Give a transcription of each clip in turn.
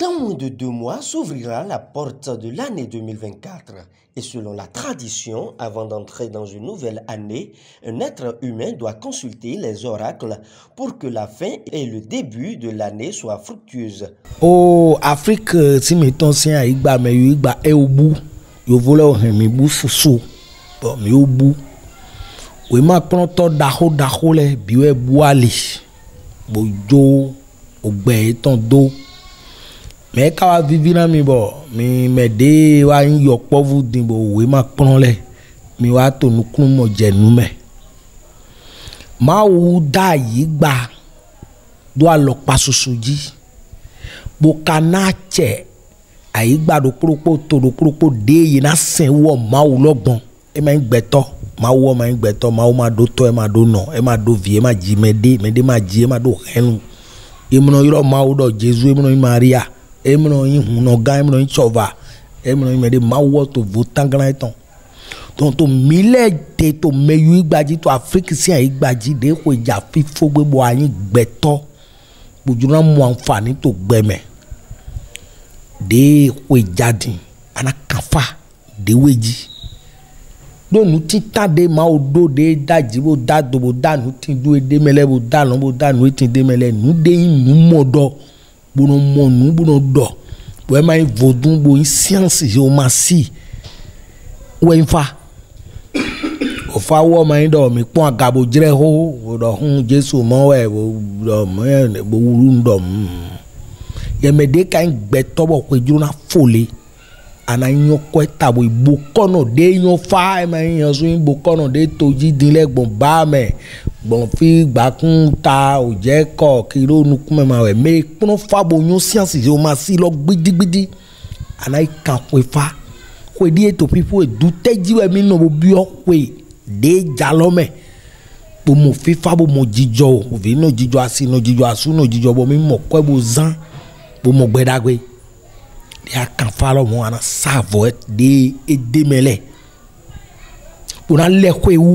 Dans moins de 2 mois s'ouvrira la porte de l'année 2024. Et selon la tradition, avant d'entrer dans une nouvelle année, un être humain doit consulter les oracles pour que la fin et le début de l'année soient fructueuses. Oh, Afrique, si mettons si à igba mais igba e obu, yo vole o hen mi bu fusu, bon mi obu. We ma pronto daho le biwe buali, bojo, ogbe ton do. Mais quand on vit dans mi bo, mi me de wa yo povu din bo we ma pron le, mi wa to nu kun mo je nu me. Ma u da igba do a lo pa susuji. Bokana che aigba do kropo de yi na sen wo ma u logbon e ma ngbeto ma wo ma ngbeto ma o ma do to e ma do no e ma do vie e ma ji mede ma ji e ma do henu e mo no iro ma u do Jesus e mo no Maria e mo no yin hu no ga e mo no yin chova e mo no mede ma wo to votan gran ton donc to mile de to meyu igbaji to Afrique si aigbaji de ko ja fifo gbebo ayin gbeto bujuna mu àǹfààní to gbeme de we jadi ana kafa de weji do nu tita de ma odo de daji bo da do bo da nu tin do de mele bo da lo bo da nu tin de mele nu de nu modo bo no mo nu bo no do bo e ma vodun bo in science géomatie we infa o fa wo ma ndo mi pon agabo jire ho do hun Jesu mo we bo mo bo wuru ndo yemede kan gbeto bo ko juna fole ana yan ko tabo ibo kono de yan fa e ma yan so ibo kono de toji din legbon ba me gbon fi gba kun ta o je ko kiro nu kun ma we me pon fa bo yan science je o ma si lo gbidigbidi ana kan ko fa ko di to people do teji we mi no bo bi o pe de jalome bo mo fi fa bo mo jijo o vi no jijo asi no jijo asu no jijo bo mi mo ko bo zan bo mo gbedagbe de akan falo mo ana savo de edemele bo na le ko ewu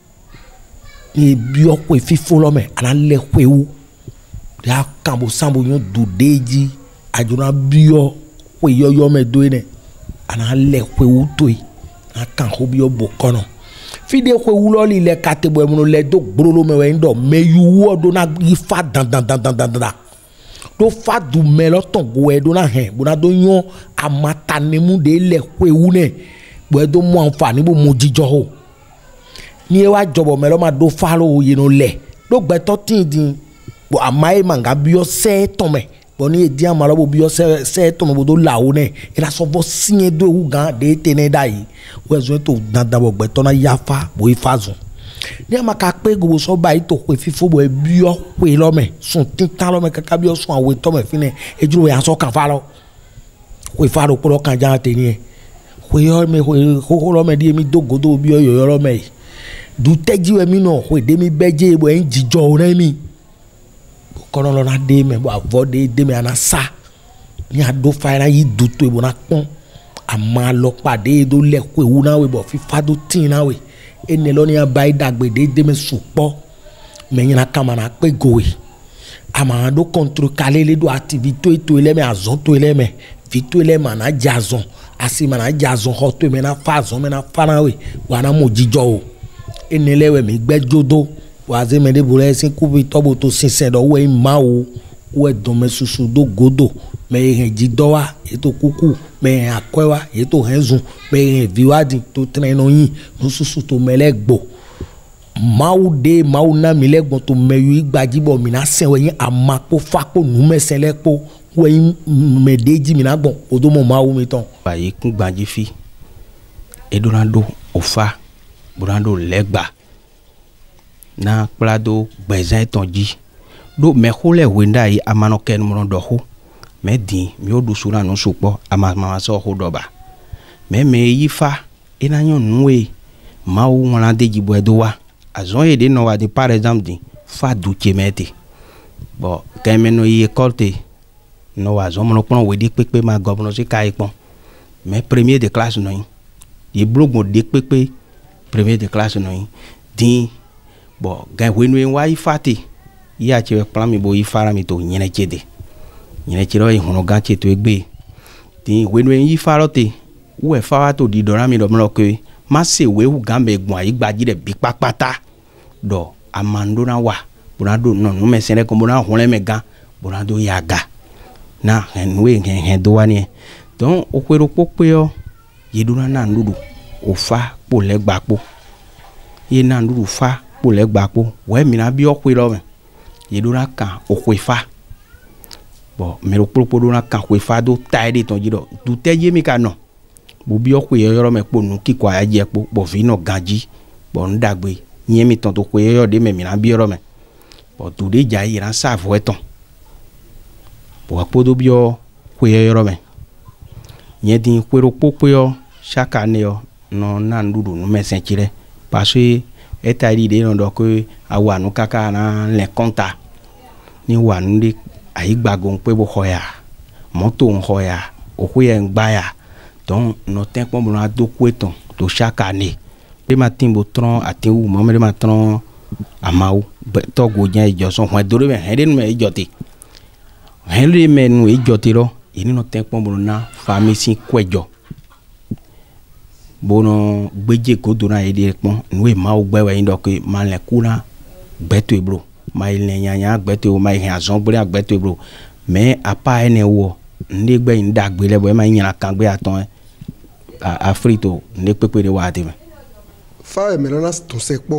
ni bi o ko fifo lo me ana le ko ewu de akan bo sambo yon do deji ajuna bi o ko yoyo me do ne ana le ko ewu to yi akan ho bi o bo kono fide ko ewu lo li le katebo e mo le do gboro me we ndo me yu o do na ifa dan do fa du melo ton go e do na hen bo na do yon amata ni mu de le ko ewu ne bo e do mo àǹfààní bo mo jijo ho ni e wa jobo melo ma do fa lo ye no le do gbe to tin din bo amaye manga bi o se ton me bo ni e di amalo bo bi o se ton bo do la o ne e la so bo sin do ewu gan de tene dai we zo to dandan bo gbe to na yafa bo ifazun ni ama ka pe gobo so ba ito ko fifo bo e bi o pe lo me sun tintan lo me kaka bi o sun awe to me fine ejuru ya so kan fa lo ko ifa ro polo kan jan te ni e ko yo me ko lo me di mi dogodo bi o yo lo me du teji we mi no ko de mi beje bo en jijo o na mi ko no lo na de me bo avoid de me ana sa ni ado fa na yi du to e bo na pon ama lo pade do le ko ewu na we bo fifa do tin na we ene lo ni abai dagbe de me supo me yin aka mana pe gowe ama do control kalele do activité to ele me azon to ele me vito ele mana jazon asi mana jazon ho to me na fazon me na fana we wa na mo jijo o ene lewe mi gbejodo wa ze me de bure sin kubi tobo to sinsen do we ma o we don me susu do godo me hen jido wa eto kuku me akwewa eto henzun me hen viwadi to treno yin no susu to melegbo mau na milegbon to meyu igbajibo mi na sen we yin amapo fapo nu mesen lepo we yin medeji mi na gbon odo mo mau mi ton bayi kun gbaji fi edorando ofa burando legba na plado gbezan tonji do me khole wenda yi amano ken mo do ho me din mi o do sura no sopo ama so ho do ba me yifa ina yon nwe ma o wona deji bo edo wa azon ye de no wa de par exemple din fa du chemete bo kan me no yi école no wa zo mo pon we di pepe ma governor si kai pon me premier de classe no yi blogo de pepe premier de classe no yi din bo gan we no wa ifate ya che plan mi bo ifara mi to nyene chede nyine chiro i hono ganche to egbe ti wenu yi farote we fa to di dora mi do mlo ke ma se we hu gambe egbon ayi gbaji de bi papata do amando na wa bonado no no me sere ko bona hunle me gan bonado yaga na henwe hen do wani don okwero pope yo yeduna na ndudu ofa po legba po ye na ndudu fa po legba po we mi na bi okwero me yeduna kan okwefa bo me ro popo do na kan okwefa do taide ton jido du teje mi ka no bo bi okwe yo me po nu kiko aje po bo fi no ganji bo ndagbe yen mi ton to kwe yo de me mi na bi ro me bo du de ja yi ran sa fo eton bo apo do bi o kwe yo me yen din kwero popo yo chaka ne yo no na ndudu no mesen chire parce que etari de no do ko awa nu kaka na le konta ni wa ndi ayi gbagon pe bo hoya moto on hoya okuye ngbaya donc no ten ko na do kweton to chaka ne be matin bo tron atin wu mo me matron amawu to go jan ijo so hon do me hen me ijote hen me nu ijote ro ini no ten ko na famisi kwejo bono gbeje ko do na ede pon nu e ma o gbe we ndo ko ma le kuna gbeto ebro ma ile nyanya gbeto ma ihe azon bori agbeto ebro me apa ene wo ndi gbe nda gbe le bo ma yin kan gbe aton afrito ndi pepere wa de me fa e me na to sepo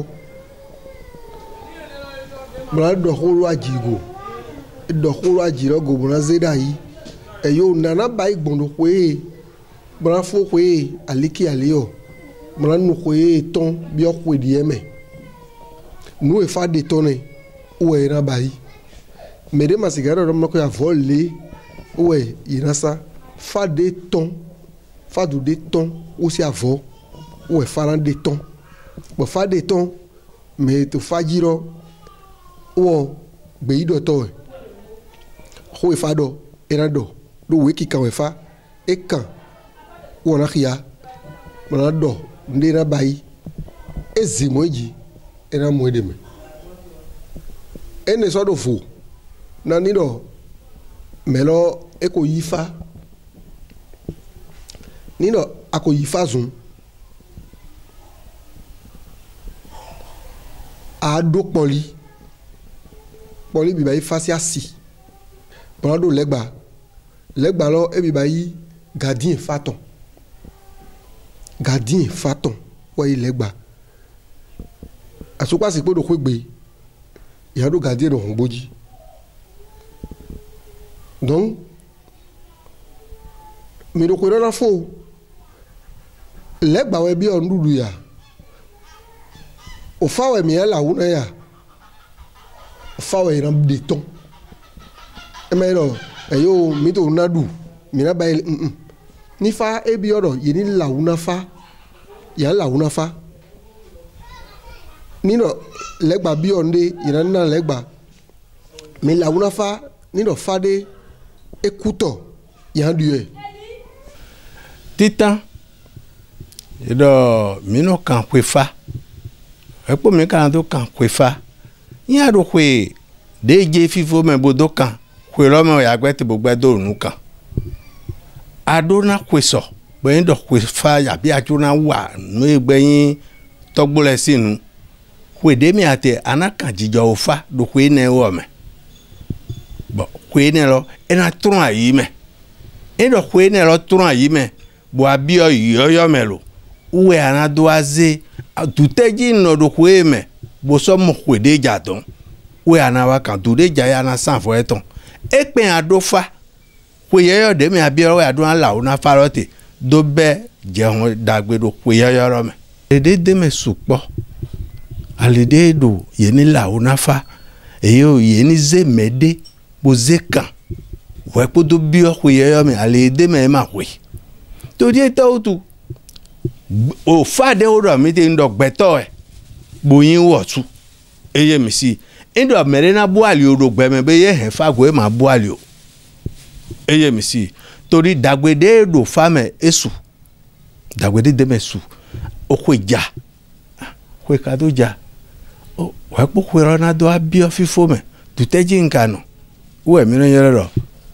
bra do holo ajigo do holo ajiro go bra zeda yi e yo nana ba igbondo kwe bra fo kwe aliki alio bra nu kwe ton bi o kwe di eme nu e fa de tone o e na ba yi me de masigaro do mo ko ya voler o e irasa fa de ton fa du de ton o si avo o e fa de ton bo fa de ton me to fa jiro o gbe ido to e ho e fa do era do we ki kan e fa e kan o na khia mo do ndi na bayi ezimoji era mo de me ene so do fu na ni do melo e ko yifa ni do ako yifa zun a do poli bi bayi fasi asi bonado legba lo e bi bayi gardien faton wa legba asupa si podo kwegbe ya do gardien do honboji donc mi do ko na fo legba we bi ondudu ya o fa we mi la wuna ya o fa we ran de ton e me lo e yo mi to nadu mi na ba ni fa e bi oro ye ni la wuna fa ya la wuna fa ni no legba bi onde ira na legba mi la wuna fa ni no fa de ekuto ya due titan edo mi no kan kwefa epo mi kan do kan kwefa yin do kwe deje fifo me bodo kan kwe lo me ya gbete bo gbedo nu kan adona kweso gbeyin do kwefa ya bi ajuna wa nu egbeyin togbole sinu kwe de mi ate anakan jijo ofa do kwe ne wo me bo kwe ne lo ena tron ayi me edo kwe ne lo tron ayi me bo abi yo melo uwe anado aze tuteji no do kwe me bo so mo kwe de jadon we anawa kan du de jaya na san fo eton epen adofa kwe yo de me abi we adon la una farote do be je hon dagbe do kwe yo ro me de me supo alide do ye ni la una fa eyo ye ni ze mede bo ze kan we po do bi o kwe yo me alide me ma kwe to die to tu o fa de o ro mi te ndo gbeto e boyin wo tu eye mi si ndo mere na bu ali oro gbe me be ye he fa go e ma bu ali o eye mi si tori dagbede do fa me esu dagbede de me su o ko ja ko ka do ja o wa po ko ro na do abi o fifo me tu teji nkan no wo e mi no yere ro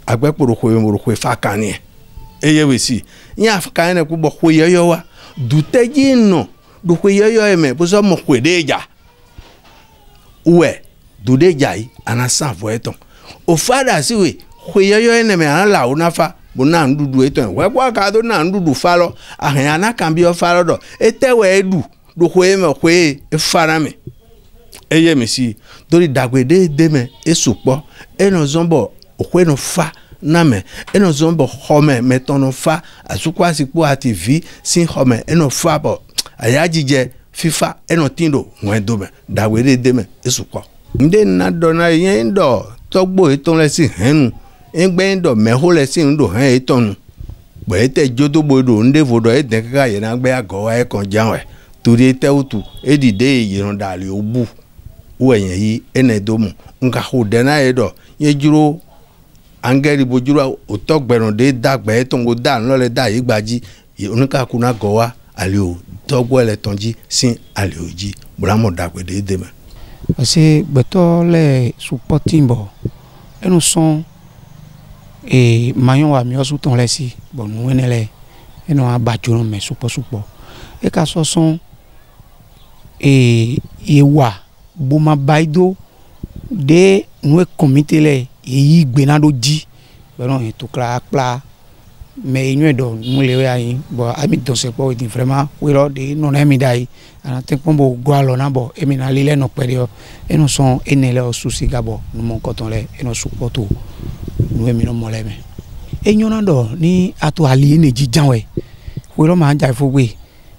agbe kpo ro kwe fa kani eye we si nya fa ne ku bo kwe yoyo wa du teji no do kwe yoyo e me bo so mo kwe deja uwe du deja yi ana san vo eton o fada si we kwe yoyo e ne me ana la una fa bo na ndudu eton we kwa ka do na ndudu fa lo ahan ana kan bi o fa lo do etewe edu do kwe me kwe e fara me eye me si dori dagwede deme esupo eno zombo okwe no fa na me eno zombo home metono fa asukwa sipo ati vi sin home eno fa bo ayajije fifa eno tindo wendo me dagwede deme esupo nde na do na yen do togbo eton le si henu engbe ndo meho le si ndo han etonu bo ete jodo bodo nde vodo e den kaka yen agbe ago e kon janwe tori ete utu edide yen dali obu uwenye yi ene domu nka hudena edo ye juro angeli bo juro otogberon de dagbe tongo da nlole da yi gbaji onika kuna gowa ali o togbo ele tonji sin ali oji bramo dagbe de deme parce beto le supportimbo enu son e mayon wa mi osu ton le si bon nu enele enu abajuro me supo e ka so son e yewa boma baido de nous comité le yi gbenado ji bon et tout kla mais nous do nous le ayi bon ami don se po di vraiment we lo de non emi dai ana te pombo gwalo na bo emi na lile no perio e no son enele o susi gabo no mon koton le e no supporto nous emi no moleme e nyona do ni ato ali ne ji janwe we lo ma ja fo we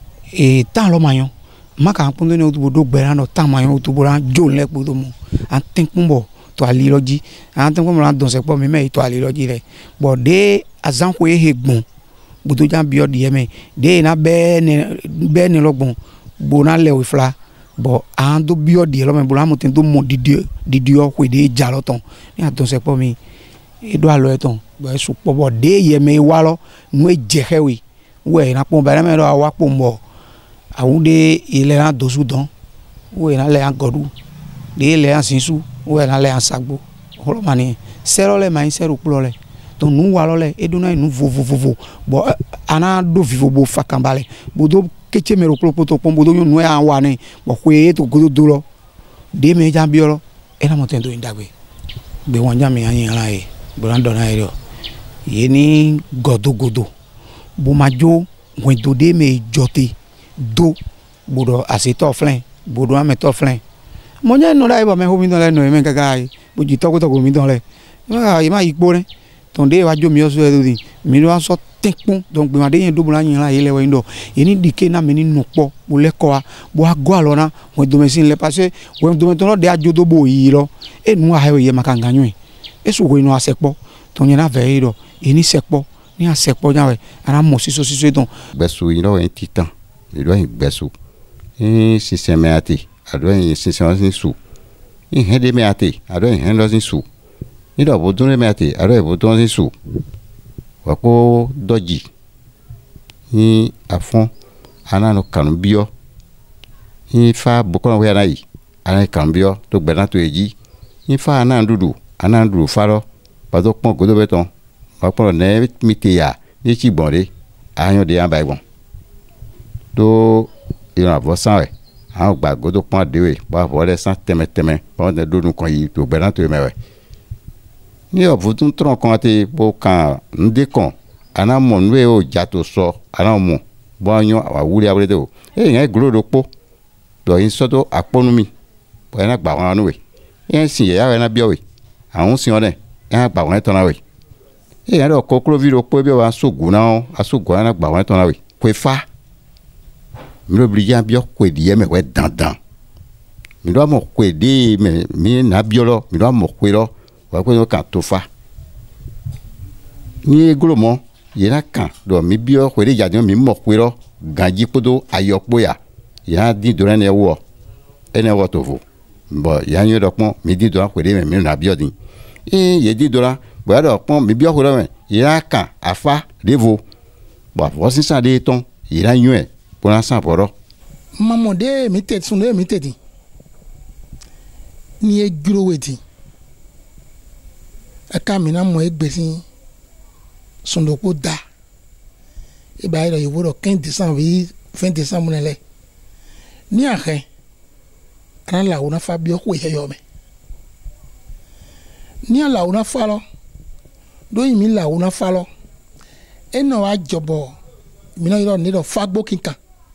e tan lo mayon maka pondo ne otubo gbera no tamayo otubo ran jo le podo mo an tenkumbo to ali loji an tenkumbo ran don se po mi me to ali loji re bo de azan ko egbon budo jan bi odi yeme de na be ne logbon bo na le wifla bo an do bi odi lo me bo la mo ten do mo didi o ko de ja lo ton ni an don se po mi e do alo eton bo e su po bo de yeme wa lo nu e jehewi we na po ba me ro wa po mo awunde ile na dosu don we na le an godu de ile an sinsu we na le an sagbo holo mani sero le mai sero kulo le to nu wa lo le eduna nu vovovovo bo ana do vivo bo fakambale bo do keche mero kulo poto pombo do nu an wa ni bo kwe to godo do lo de me jan bi lo e na mo ten do indagbe be won jan mi an yin la e bo ran do na e ye ni godo bo majo wen do de me jote do bodo asito flen bodo ameto flen monya no dai ba me ho mi don le no me gaga bo ji to ko mi don le ma yi ma ipo re ton de wa jo mi o so e do di mi ro so tekun don gbe ma de yen do bo la yin la ile we ndo eni dike na me ni nu po bo le ko wa bo ago alo na wo do me sin le parce wo do me ton de ajo do bo yi lo e nu a he ye ma kan ganyu e so go inu asepo ton yen na ve ro eni sepo ni asepo jan we ara mo siso ton besu yin lo en titan il doit besu in systemati ado in systemati su in hede meati ado in hendosin su ni do bodun meati ado bodun su wako doji ni afon anano kanubio in fa bokon we anayi ana kanubio to gbena to eji in fa anandudu faro pado pon godo beton wako ne mitiya ni chibonre ayan de an baibon do ìran àbọ̀sán rẹ̀ àwọn gbàgbọ́dọ̀ pọ́n àdéhùn bá àbọ̀lẹ̀ sán tẹ́mẹ́tẹ́mẹ́ báwọn tẹ́ dónú kan yìí tó gbẹ̀rán tó mẹ́wẹ̀. ní ọ̀bùtún tọ̀rọ̀ kan àti bó kan ndé kan àná mọ̀ nú ẹ̀ ó jà tó sọ àná mọ̀ bó yan àwọn awúlé awúlé tó ẹ̀ yẹn gbólódò pọ̀ tó yín sọ́tò àpọ́nú mi bó yẹn gbà wọn wẹ̀ yẹn sìn yẹ̀yà wẹ̀ náà bíọ̀ wẹ̀ àwọn sìn wọn dẹ̀ yẹn gbà wọn tọ́nà wẹ̀ ẹ̀ yẹn dọ̀ kọ́ kúlófì ló pọ̀ bí wọn asógun náà gbà wọn tọ́nà wẹ̀ kó fa mi lo brillant bio ko di me we dandan mi do mo ko di me mi na biolo mi do mo ko lo wa ko kan to fa ni eglomo ye na kan do mi bio ko di jadon mi mo ko lo ganji podo ayopo ya ya di do ne wo ene wo to vo bo ya nyo do pon mi di do ko di me mi na bio din ye di do la bo ya do pon mi bio ko lo me ya kan afa devo bo fo sin sa de ton ya nyo e pour l'instant poro maman de mi tete sun de mi tete ni e guro weti aka mina mo egbesi sondoko da e ba iro yiwo 15 décembre 20 décembre nele ni ahe ana la una fabio ko ye me ni ala una falo do yimi la una falo eno wa jobo mina iro ni do fagbo kinkan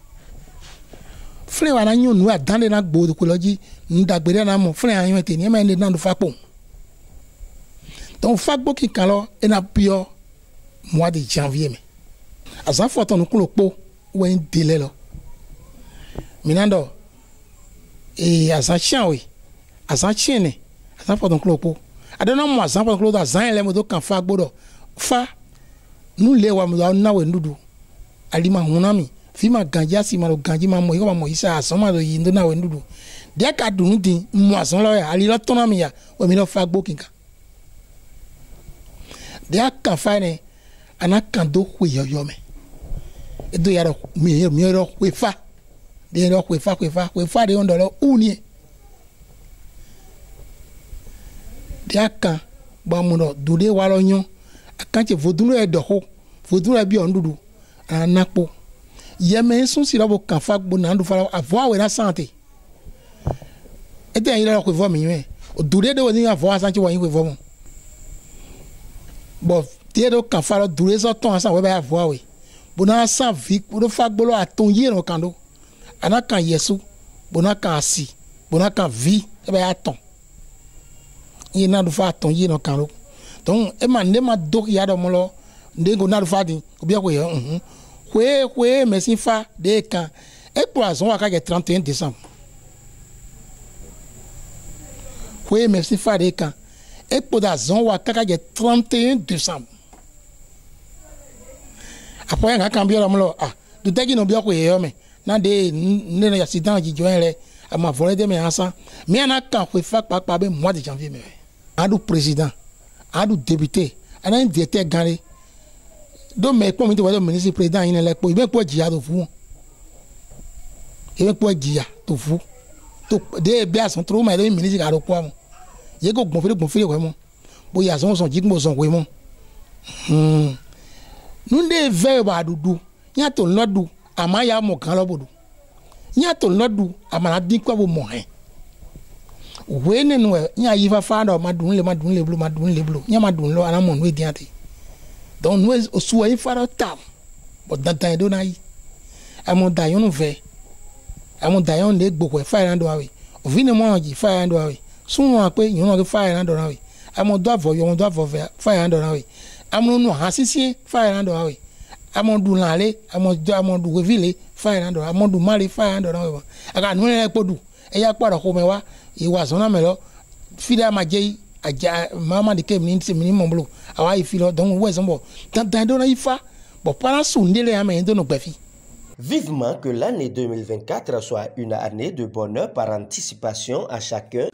frère wa na nyu nu adande na gbo ko loji ndagbere na mo frère ayan te ni e ma ni na do fapo donc fagbo kinkan lo e na bio mois de janvier mais azan foto no kulo po wen délai lo minando e azan chanwe azan chene azan foto no kulo po adona mo azan foto no kulo azan ele mo do kan fagbo do fa nu le wa mo na we ndudu alima hunami fima ganja si ma lo ganji ma mo yo ma mo isa asan ma lo yindo na we ndudu dia ka dunu din mo asan lo ya ali lo tonami ya o mi lo fagbo kinka dia kan fa ne ana kan do hwe yoyo me edo yaro mi ro hwe fa de ro hwe fa de ondo lo uni dia kan ba mu no dude wa lo yun akan che vodunu e do ho vodunu e bi ondudu anapo yeme sun si lo kan fa gbo na ndu fa avo we na santé ete yin lo hwe vo mi yin o dude de wo ni avo asan che wo yin hwe vo mo bo tero kan faro dure so ton asa we ba avo we bona sa vi do fagbolo aton yi no kando ana kan yesu bona kan asi bona kan vi e ba aton yi na do fa aton yi no kando donc e ma ne ma do ya do mo lo nde go na do fa din obi ko ye hwe merci fa de kan e poison wa ka 31 décembre hwe merci fa de kan e poison wa ka 31 décembre après nga cambio la mlo du tegi no bio ko ye me na de ne na accident ji joinle ama volé de me ansa mi ana kan ko fa pa be mois de janvier me adu président adu député ana un directeur gane do me ko mi to wa do ministre président yin le po ibe po jiya to fu ibe po jiya to fu to de be asan tro ma de ministre ka ro po mo ye ko gbonfere ko mo bo ya son jigbo son ko mo nunde ve ba dudu nya to lodu ama ya mo kan lobodu nya to lodu ama na din kwa bo mo he we ne no nya yi fa do madun le blu nya madun lo ana mo no edi ate don no osuwa yi fa tam but that time do na yi amo da yon ve amo da yon le gboko e fa ran do awe ovine mo ji fa ran do awe sunwo pe yon no fa ran do awe amo do avo yon do avo ve fa ran do awe amonu hasisi fire ndo awe amodu lale amodu wevile fire ndo amodu mari fire ndo awe aka nu le podu e ya paro ko mewa iwa sona melo fida maje aja mama de kem ni nti mi momblo awa ifilo don we sombo tan do na ifa bo para sundele ame ndo no gbafi. Vivement que l'année 2024 soit une année de bonheur par anticipation à chacun